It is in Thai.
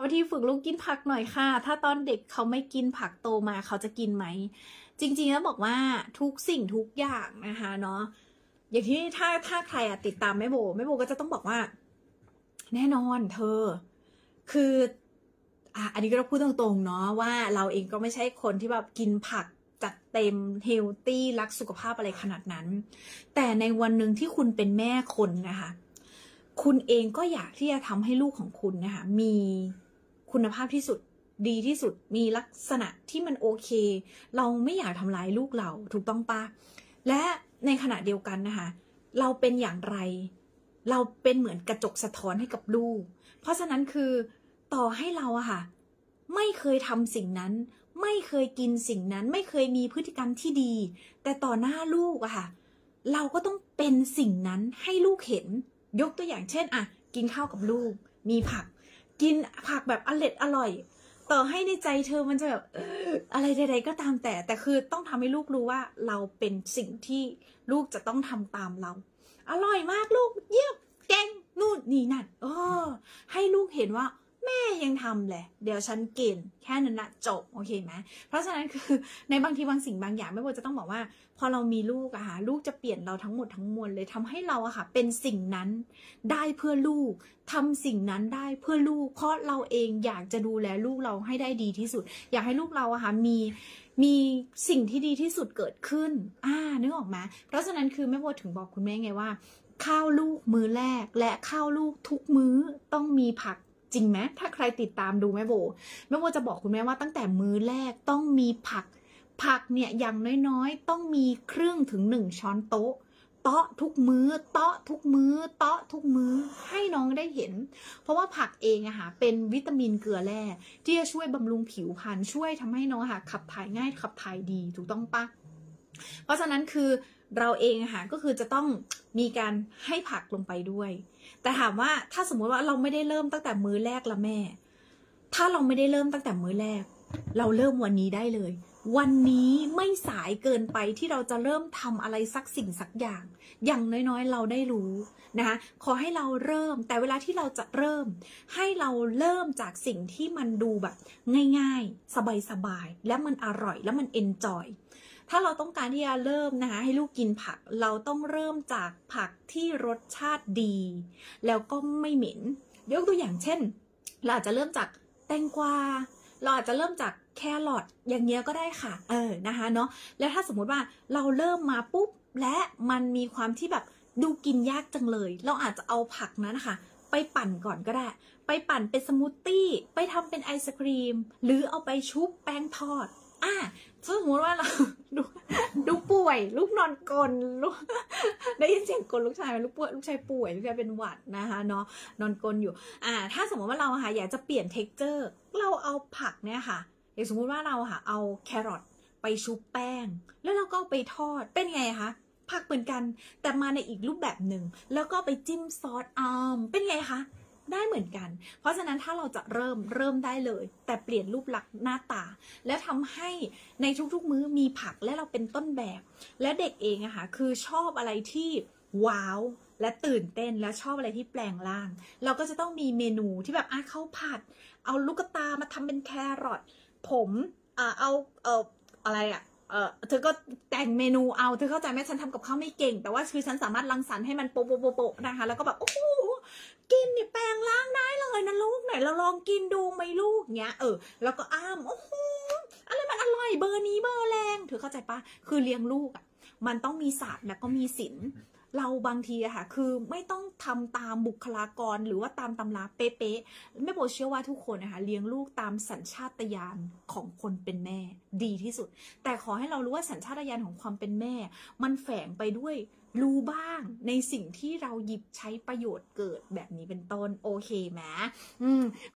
างทีฝึกลูกกินผักหน่อยค่ะถ้าตอนเด็กเขาไม่กินผักโตมาเขาจะกินไหมจริงๆแล้วบอกว่าทุกสิ่งทุกอย่างนะคะเนาะอย่างที่ถ้าใครติดตามแม่โบก็จะต้องบอกว่าแน่นอนเธอคืออันนี้ก็ต้องพูดตรงๆเนาะว่าเราเองก็ไม่ใช่คนที่แบบกินผักจัดเต็มเฮลตี้รักสุขภาพอะไรขนาดนั้นแต่ในวันหนึ่งที่คุณเป็นแม่คนนะคะคุณเองก็อยากที่จะทำให้ลูกของคุณนะคะมีคุณภาพที่สุดดีที่สุดมีลักษณะที่มันโอเคเราไม่อยากทำร้ายลูกเราถูกต้องปะและในขณะเดียวกันนะคะเราเป็นอย่างไรเราเป็นเหมือนกระจกสะท้อนให้กับลูกเพราะฉะนั้นคือต่อให้เราไม่เคยทำสิ่งนั้นไม่เคยกินสิ่งนั้นไม่เคยมีพฤติกรรมที่ดีแต่ต่อหน้าลูกเราก็ต้องเป็นสิ่งนั้นให้ลูกเห็นยกตัวอย่างเช่นกินข้าวกับลูกมีผักกินผักแบบอร่อยต่อให้ในใจเธอมันจะแบบอะไรใดๆก็ตามแต่คือต้องทำให้ลูกรู้ว่าเราเป็นสิ่งที่ลูกจะต้องทำตามเราอร่อยมากลูกเยี่ยมเก่งนู่นนี่นั่นให้ลูกเห็นว่าแม่ยังทำแหละเดี๋ยวฉันเก่งแค่นั้นนะจบโอเคไหมเพราะฉะนั้นคือในบางทีบางสิ่งบางอย่างแม่โบจะต้องบอกว่าพอเรามีลูกลูกจะเปลี่ยนเราทั้งหมดทั้งมวลเลยทำให้เราเป็นสิ่งนั้นได้เพื่อลูกทำสิ่งนั้นได้เพื่อลูกเพราะเราเองอยากจะดูแลลูกเราให้ได้ดีที่สุดอยากให้ลูกเรามีสิ่งที่ดีที่สุดเกิดขึ้นนึกออกไหมเพราะฉะนั้นคือแม่โบถึงบอกคุณแม่ไงว่าข้าวลูกมื้อแรกและข้าวลูกทุกมื้อต้องมีผักจริงไหมถ้าใครติดตามดูแม่โบจะบอกคุณแม่ว่าตั้งแต่มื้อแรกต้องมีผักเนี่ยอย่างน้อยๆต้องมีครึ่งถึง1 ช้อนโต๊ะเตาะทุกมื้อเตาะทุกมื้อเตาะทุกมื้อให้น้องได้เห็นเพราะว่าผักเองเป็นวิตามินเกลือแร่ที่จะช่วยบำรุงผิวพรรณช่วยทำให้น้องขับถ่ายง่ายขับถ่ายดีถูกต้องปะเพราะฉะนั้นคือเราเองก็คือจะต้องมีการให้ผักลงไปด้วยแต่ถามว่าถ้าสมมติว่าเราไม่ได้เริ่มตั้งแต่มื้อแรกละแม่ถ้าเราไม่ได้เริ่มตั้งแต่มื้อแรกเราเริ่มวันนี้ได้เลยวันนี้ไม่สายเกินไปที่เราจะเริ่มทำอะไรสักสิ่งสักอย่างน้อยๆเราได้รู้นะคะขอให้เราเริ่มแต่เวลาที่เราจะเริ่มให้เราเริ่มจากสิ่งที่มันดูแบบง่ายๆสบายๆและมันอร่อยและมันเอนจอยถ้าเราต้องการที่จะเริ่มนะคะให้ลูกกินผักเราต้องเริ่มจากผักที่รสชาติดีแล้วก็ไม่เหม็นยกตัวอย่างเช่นเราอาจจะเริ่มจากแตงกวาเราอาจจะเริ่มจากแครอทอย่างเงี้ยก็ได้ค่ะนะคะเนาะแล้วถ้าสมมุติว่าเราเริ่มมาปุ๊บและมันมีความที่แบบดูกินยากจังเลยเราอาจจะเอาผักนั้นนะคะไปปั่นก่อนก็ได้ไปปั่นเป็นสมูทตี้ไปทำเป็นไอศครีมหรือเอาไปชุบแป้งทอดสมมติว่าเราดูป่วยลูกนอนกลนลูกได้ยินเสียงกลนลูกชายลูกชายป่วยลูกชายเป็นหวัดนะคะเนาะนอนกลนอยู่ถ้าสมมติว่าเราอยากจะเปลี่ยนเท็กเจอร์เราเอาผักเนี่ยค่ะอย่างสมมติว่าเราเอาแครอทไปชุบแป้งแล้วเราก็ไปทอดเป็นไงคะผักเหมือนกันแต่มาในอีกรูปแบบหนึ่งแล้วก็ไปจิ้มซอสเป็นไงคะได้เหมือนกันเพราะฉะนั้นถ้าเราจะเริ่มได้เลยแต่เปลี่ยนรูปลักษณ์หน้าตาและทำให้ในทุกๆมื้อมีผักและเราเป็นต้นแบบและเด็กเองคือชอบอะไรที่ว้าวและตื่นเต้นและชอบอะไรที่แปลงร่างเราก็จะต้องมีเมนูที่แบบข้าวผัดเอาลูกตามาทำเป็นแครอทผมเอาอะไรเธอก็แต่งเมนูเอาเธอเข้าใจไหมฉันทำกับข้าวไม่เก่งแต่ว่าคือฉันสามารถรังสรรค์ให้มันโปะนะคะแล้วก็แบบโอ้โหกินเนี่ยแปลงร่างได้เลยนะลูกไหนเราลองกินดูไหมลูกเงี้ยแล้วก็โอ้โหอะไรมันอร่อยเบอร์นี้เบอร์แรงเธอเข้าใจปะคือเลี้ยงลูกมันต้องมีศาสตร์และก็มีศิลป์เราบางทีคือไม่ต้องทำตามบุคลากรหรือว่าตามตำราเป๊ะๆแม่โบเชื่อว่าทุกคนเลี้ยงลูกตามสัญชาตญาณของคนเป็นแม่ดีที่สุดแต่ขอให้เรารู้ว่าสัญชาตญาณของความเป็นแม่มันแฝงไปด้วยรู้บ้างในสิ่งที่เราหยิบใช้ประโยชน์เกิดแบบนี้เป็นต้นโอเคไหม